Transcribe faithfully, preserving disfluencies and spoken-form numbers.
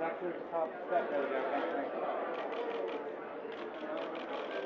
not sure just how to step. There we go. Thanks, thanks.